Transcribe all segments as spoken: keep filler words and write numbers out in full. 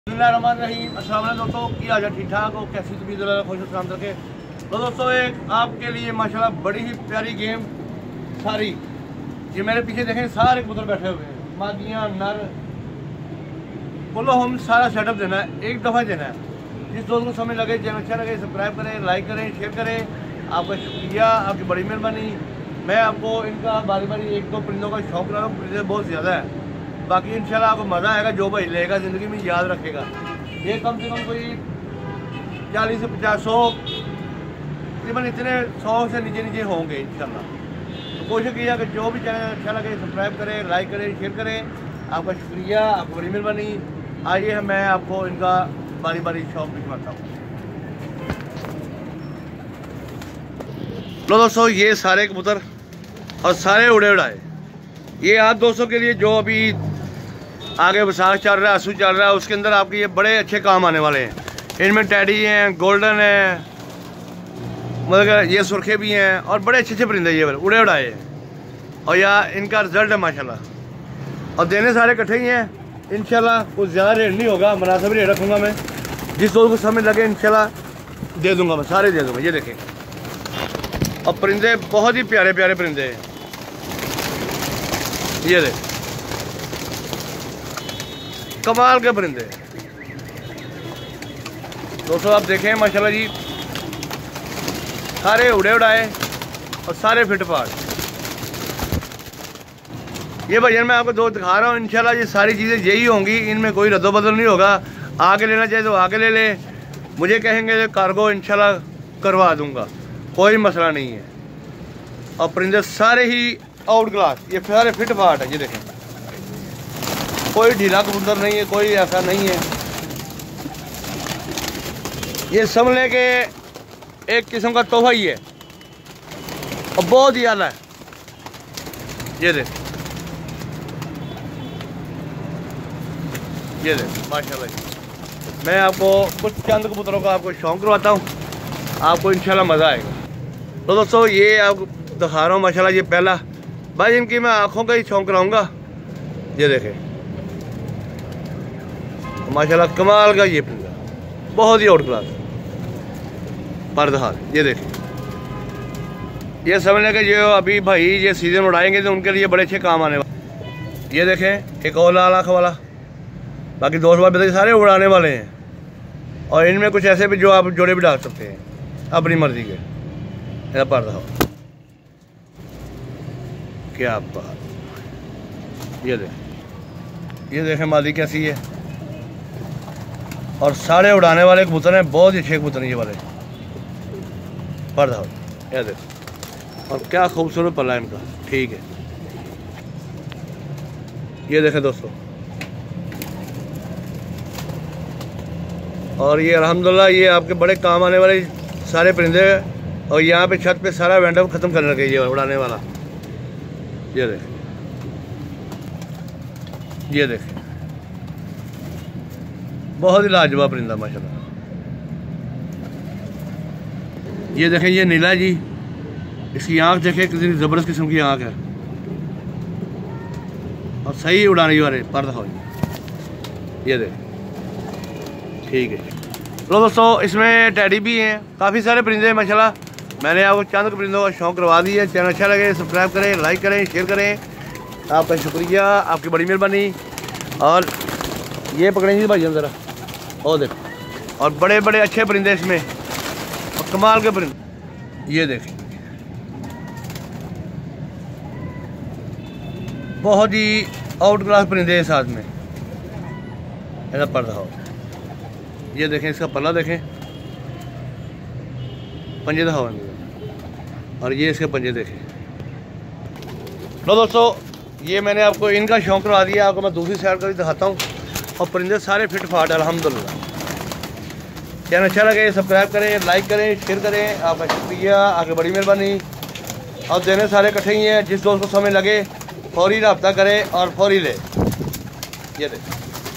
रहीम अस्सलाम वालेकुम दोस्तों, की हाल ठीक ठाक हो? कैसी तबीयत खुश सलाम करके तो दोस्तों एक आपके लिए माशाल्लाह बड़ी ही प्यारी गेम सारी। ये मेरे पीछे देखें सारे कबूतर बैठे हुए हैं, मादियाँ नर बोलो, हम सारा सेटअप देना है, एक दफ़ा देना है। जिस दोस्त को समय लगे, चैनल अच्छा लगे, सब्सक्राइब करें, लाइक करें, शेयर करें। आपका शुक्रिया, आपकी बड़ी मेहरबानी। मैं आपको इनका बारी बारी एक दो परिंदों का शौक रहा हूँ, परिंदे बहुत ज़्यादा है। बाकी इंशाल्लाह आपको मज़ा आएगा, जो भाई लेगा ज़िंदगी में याद रखेगा। ये कम से कम कोई चालीस से पचास सौ तकरीबन इतने सौ से नीचे नीचे होंगे इंशाल्लाह। तो कोशिश कीजिए कि जो भी चैनल अच्छा लगे सब्सक्राइब करें, लाइक करें, शेयर करें। आपका शुक्रिया, आपकी बड़ी मेहरबानी। आइए मैं आपको इनका बारी बारी शौक दिखवाता हूँ। लो दोस्तों, ये सारे कबूतर और सारे उड़े उड़ाए, ये आप दोस्तों के लिए जो अभी आगे वसाख चल रहा है, आंसू चल रहा है, उसके अंदर आपके ये बड़े अच्छे काम आने वाले हैं। इनमें टैडी हैं, गोल्डन है, मतलब ये सुरखे भी हैं और बड़े अच्छे अच्छे परिंदे ये उड़े उड़ाए हैं। और या इनका रिजल्ट है माशाल्लाह, और देने सारे इकट्ठे ही हैं इंशाल्लाह। कुछ ज़्यादा रेट नहीं होगा, मुनासिब रेट रखूँगा मैं। जिस दोस्त को समय लगे इंशाल्लाह दे दूँगा, मैं सारे दे दूँगा। ये देखें, और परिंदे बहुत ही प्यारे प्यारे परिंदे हैं। ये देख, कमाल के परिंदे दोस्तों, आप देखें माशाल्लाह जी, सारे उड़े उड़ाए और सारे फिट फाट। ये भजन मैं आपको दो दिखा रहा हूँ, इंशाल्लाह ये सारी चीज़ें यही होंगी, इनमें कोई रद्दो बदल नहीं होगा। आगे लेना चाहे तो आगे ले ले, मुझे कहेंगे कार्गो इंशाल्लाह करवा दूंगा, कोई मसला नहीं है। और परिंदे सारे ही आउट क्लास, ये सारे फिट फाट है। ये देखें, कोई ढीला कबूतर नहीं है, कोई ऐसा नहीं है। ये समझ लें कि एक किस्म का तोहफा ही है और बहुत ही आला है। ये देख, ये देख माशाल्लाह जी। मैं आपको कुछ चंद कबूतरों का आपको शौक करवाता हूँ, आपको इंशाल्लाह मज़ा आएगा। तो दोस्तों ये आपको दिखा रहा हूँ माशाल्लाह, ये पहला भाई इनकी मैं आँखों का ही शौक कराऊँगा। ये देखें माशाल्लाह कमाल का ये परिंदा, बहुत ही आउट क्लास पर्दहार। ये देखें, ये समझने के जो अभी भाई ये सीज़न उड़ाएंगे तो उनके लिए बड़े अच्छे काम आने वाले। ये देखें एक और लाल आँख वाला, बाकी दोस्त बात बताइए सारे उड़ाने वाले हैं। और इनमें कुछ ऐसे भी जो आप जोड़े भी डाल सकते हैं अपनी मर्जी के। ऐसा पर्दा क्या बात। ये देखें, ये देखें मादी कैसी है। और सारे उड़ाने वाले कबूतर हैं, बहुत ही अच्छे कबूतर हैं ये वाले। पर्दा हो, ये देख, और क्या खूबसूरत पल्ला है इनका। ठीक है, ये देखें दोस्तों, और ये अल्हम्दुलिल्लाह ये आपके बड़े काम आने वाले सारे परिंदे। और यहाँ पे छत पे सारा वेंडर ख़त्म करने लगे ये उड़ाने वाला। ये देख, ये देख, बहुत ही लाजवाब परिंदा माशाल्लाह। ये देखें, ये नीला जी, इसकी आँख देखें कितनी ज़बरदस्त किस्म की आँख है और सही उड़ाने वाले पर्दा हो। ये देख, ठीक है। तो दोस्तों इसमें टैडी भी हैं, काफ़ी सारे परिंदे हैं माशाल्लाह। मैंने आपको चंद परिंदों का शौक़ करवा दिया। चैनल अच्छा लगे सब्सक्राइब करें, लाइक करें, शेयर करें। आपका शुक्रिया, आपकी बड़ी मेहरबानी। और ये पकड़ेंगे भाई ज़रा, और देखो, और बड़े बड़े अच्छे परिंदे इसमें और कमाल के परिंदे। ये देखें, बहुत ही आउट क्लास परिंदे हैं साथ में। ऐसा पर्दा हो। ये देखें, इसका पल्ला देखें, पंजे दिखाओ, और ये इसके पंजे देखें। लो दोस्तों, ये मैंने आपको इनका शौक करवा दिया, आपको मैं दूसरी साइड का भी दिखाता हूँ। और परिंदे सारे फिट फाट अल्हम्दुलिल्लाह। चैनल अच्छा लगे सब्सक्राइब करें, लाइक करें, शेयर करें। आपका शुक्रिया, आपकी बड़ी मेहरबानी। और देने सारे इकट्ठे ही हैं, जिस दोस्त को समय लगे फौरी रब्ता करें और फौरी ले। ये देखें,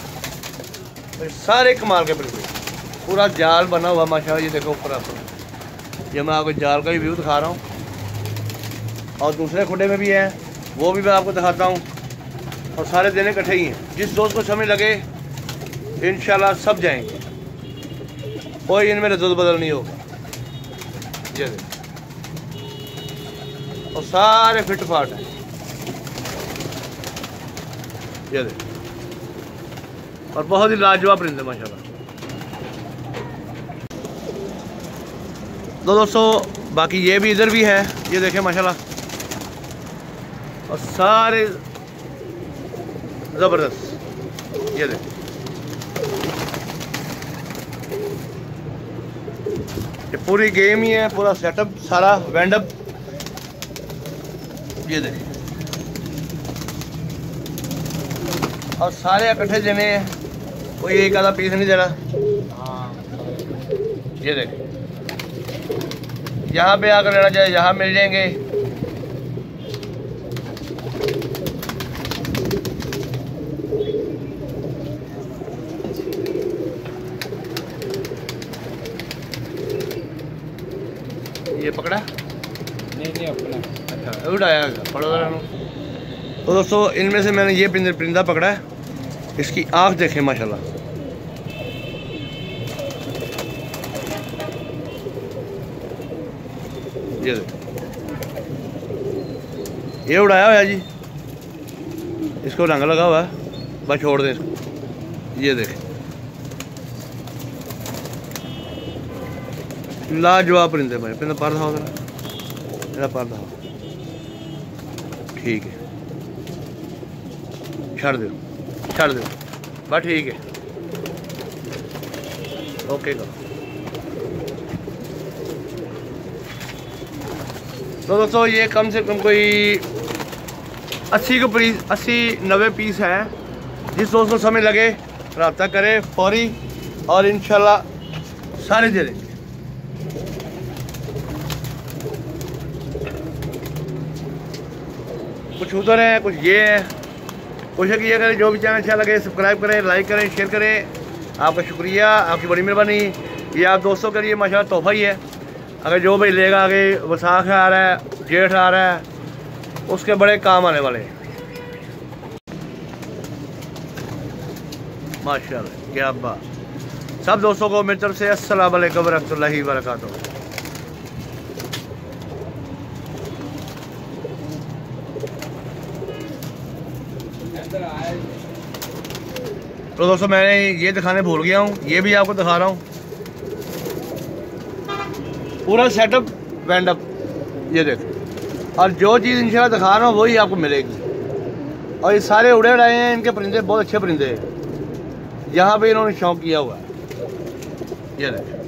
सारे कमाल के परिंदे, पूरा जाल बना हुआ माशाल्लाह। ये देखो ऊपर आप, ये मैं आपको जाल का भी व्यू दिखा रहा हूँ। और दूसरे खुडे में भी है, वो भी मैं आपको दिखाता हूँ। और सारे देने इकट्ठे ही हैं, जिस दोस्त को समय लगे इंशाल्लाह सब जाएंगे, कोई इनमें रद्द बदल नहीं होगा। ये देखो, और सारे फिट फाट हैं। ये देखो, और बहुत ही लाजवाब परिंदे माशाल्लाह। तो दोस्तों बाकी ये भी इधर भी है, ये देखें माशाल्लाह, और सारे ज़बरदस्त। ये देखें, ये पूरी गेम ही है, पूरा सेटअप सारा वेंडअप। ये देखें, और सारे इकट्ठे देने हैं, कोई एक आधा पीस नहीं देना। ये देखें, यहाँ पे आकर लेना चाहे यहाँ मिल जाएंगे। ये पकड़ा नहीं नहीं अपना। अच्छा उड़ाया पकड़ो। तो दोस्तों इनमें से मैंने ये परिंदा पकड़ा है, इसकी आँख देखें माशाल्लाह। ये ये उड़ाया हुआ है जी, इसको रंग लगा हुआ है, बस छोड़ दें इसको। ये देखें, लाजवाब परिंदे भाई। परिंदा पर था उधर, मेरा पर था, ठीक है, छड़ दो छड़ दो बस, ठीक है, ओके करो। तो दोस्तों ये कम से कम कोई अस्सी को पीस अस्सी नब्बे पीस है। जिस दोस्त को समय लगे रब्ता करे फौरी, और इंशाल्लाह सारे दे देंगे। कुछ उधर है, कुछ ये है। कोशिश कीजिए करें, जो भी चैनल अच्छा लगे सब्सक्राइब करें, लाइक करें, शेयर करें। आपका शुक्रिया, आपकी बड़ी मेहरबानी। ये आप दोस्तों के लिए माशाल्लाह तोहफा ही है। अगर जो भाई लेगा, आगे वसाख आ रहा है, जेठ आ रहा है, उसके बड़े काम आने वाले हैं माशाल्लाह। क्या बात। सब दोस्तों को मेरी तरफ से अस्सलाम वालेकुम रहमतुल्लाहि व बरकातहू। तो दोस्तों मैंने ये दिखाने भूल गया हूँ, ये भी आपको दिखा रहा हूँ, पूरा सेटअप वेंडअप। ये देखो, और जो चीज़ इंशाल्लाह दिखा रहा हूँ वही आपको मिलेगी। और ये सारे उड़े उड़ाए हैं, इनके परिंदे बहुत अच्छे परिंदे हैं, यहाँ पे इन्होंने शौक किया हुआ है। ये देखो,